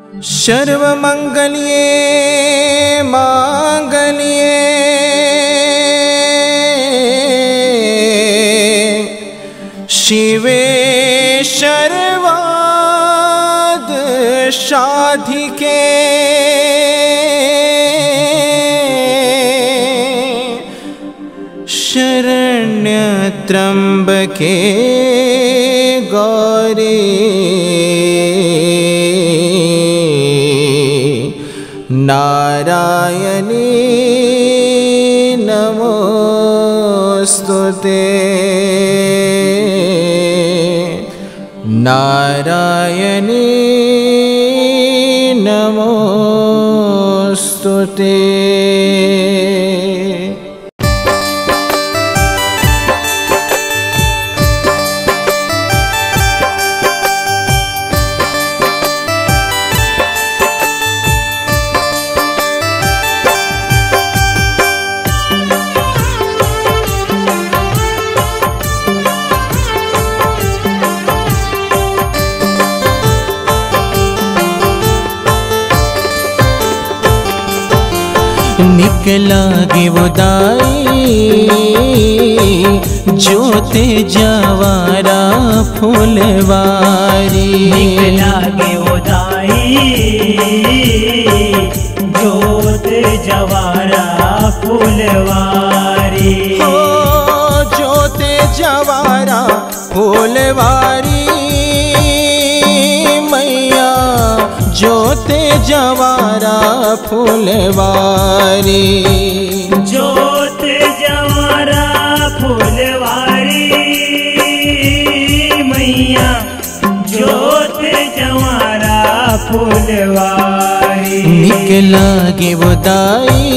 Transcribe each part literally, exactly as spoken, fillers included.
सर्वमंगल्ये मांगल्ये शिवे सर्वार्थ साधिके शरण्य त्र्यंबके गौरी नारायणी नमोस्तुते नारायणी नमोस्तुते। निकला गे वो दाई जोते जवारा फुलवारी। निकला गे वो दाई जोते जवारा फुलवारी। हो जोते जवारा फुलवारी मैया जोते जवारा फुलवारी। जोते जवारा फुलवारी मैया जोते जवारा फुलवारी। निकला गे वो दाई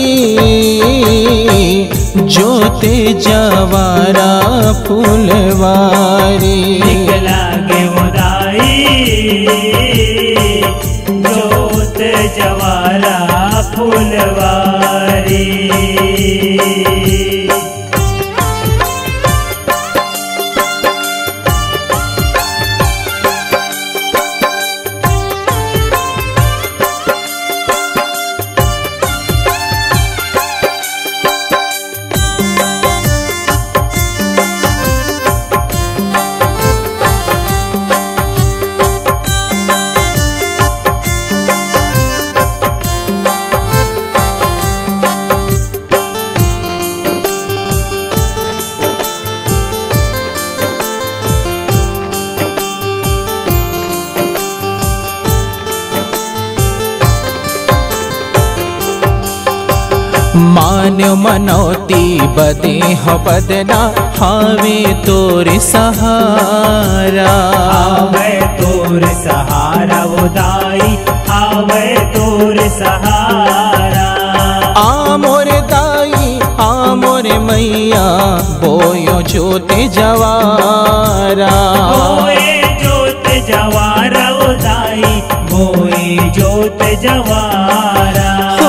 जोते जवारा फुलवारी। निकला गे वो दाई जोते जवारा फुलवारी। मान मनौती बदे हो बदना हावे तोर सहारा। आवे तोर सहारा वो दाई आवे तोर सहारा। आ मोर दाई आ मोर मैया बोयो जोते जवारा। बोए जोत जवारा वो दाई बोए जोत जवारा।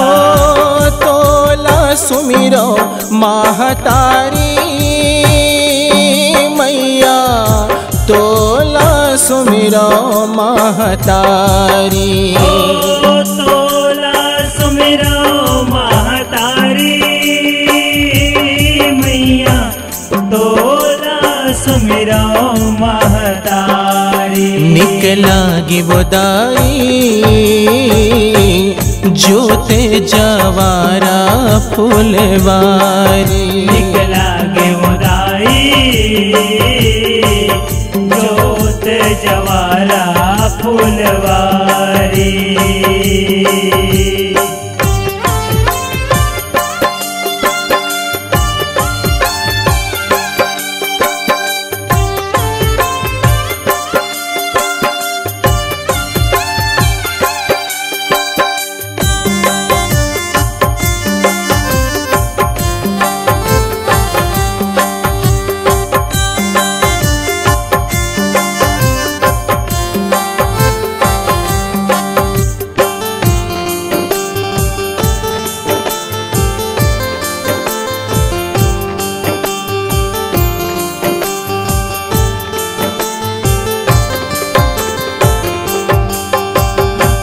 सुमिरो महतारी मैया तोला सुमिरो महतारी। ओ तोला सुमिरो महतारी मैया तोला सुमिरो महतारी। निकला गे वो दाई जोते जवारा फुलवारी। निकला गे वो दाई जोते जवारा फुलवारी।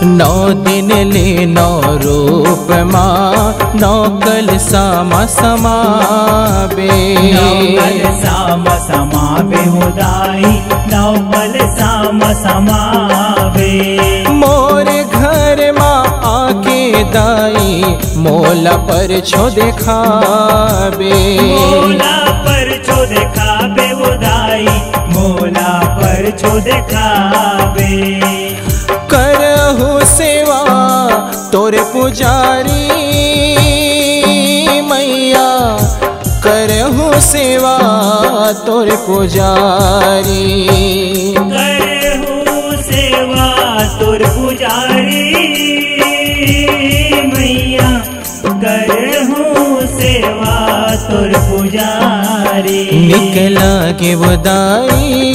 नौ दिन ले नौ रूप माँ नौ कल सामा समाबे नवल साम समावे उदाई नवल साम समावे मोरे घर माँ आके दाई मोला पर छो देखाबे मोला पर छो देखाबे उदाई मोला पर छो देखाबे करहु सेवा तोरे पुजारी मैया करहु सेवा तोरे पुजारी करहु सेवा तोर पुजारी मैया करहु सेवा तोर पुजारी निकला के बदाई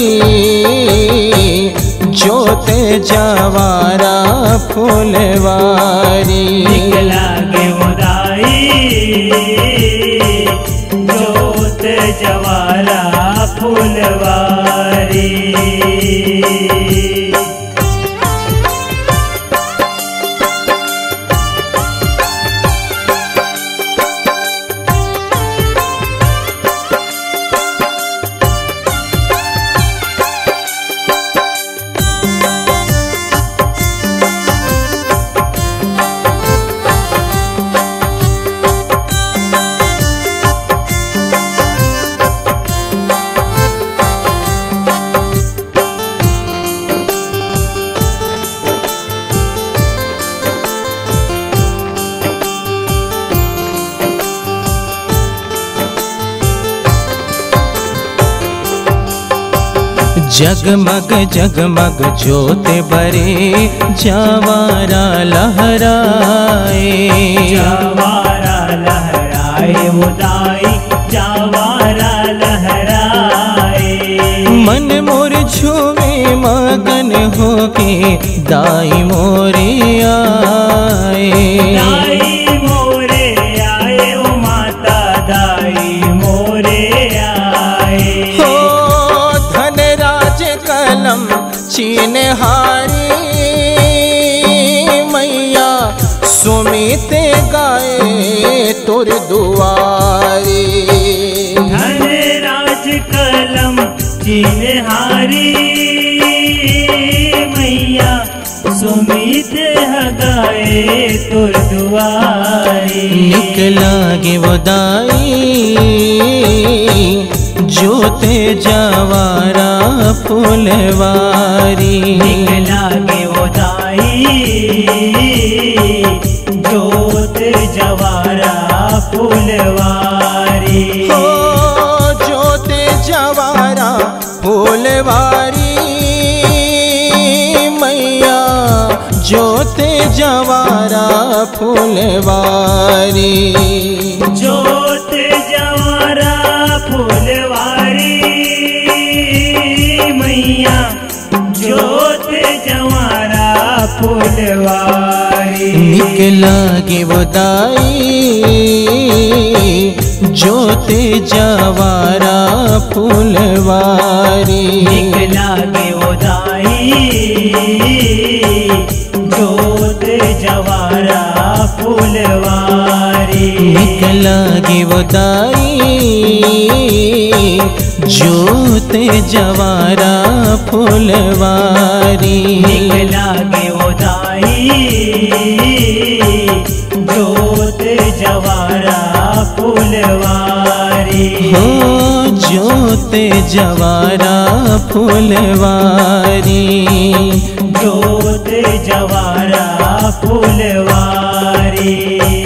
जोते जवारा फूलवारी निकला के उदाई जोत जवारा फूलवारी जगमग जगमग ज्योति बरे जवारा लहराए जवारा लहराए उदाई जवारा लहराए मन मोर छुवे मगन होके दाई मोरे आए दाई मोरे आए ओ माता दाई मोरे आए हो धनराज कलम चीन हारी मैया सुमित गाए तोर दुआरी धनराज कलम चिन्हारी मैया सुमित गाए तोर दुआरी निकला गे वदाई जोते जवारा फूलवारी निकला गे उदाई जोत जवारा फूलवारी हो जोते जवारा फूलवारी मैया जोते जवारा फूलवारी जोत जवारा फूलवारी मैया जोत जवारा फूलवारी निकला गे वदाई जोते जवारा फूलवारी निकला गे उदाई जोत जवारा फूलवारी निकला गे वदाई जोते जवारा फूलवारी निकला गे उदाई जोत जवारा फूलवारी हो जोते जवारा फूलवारी जोत जवारा फूलवारी।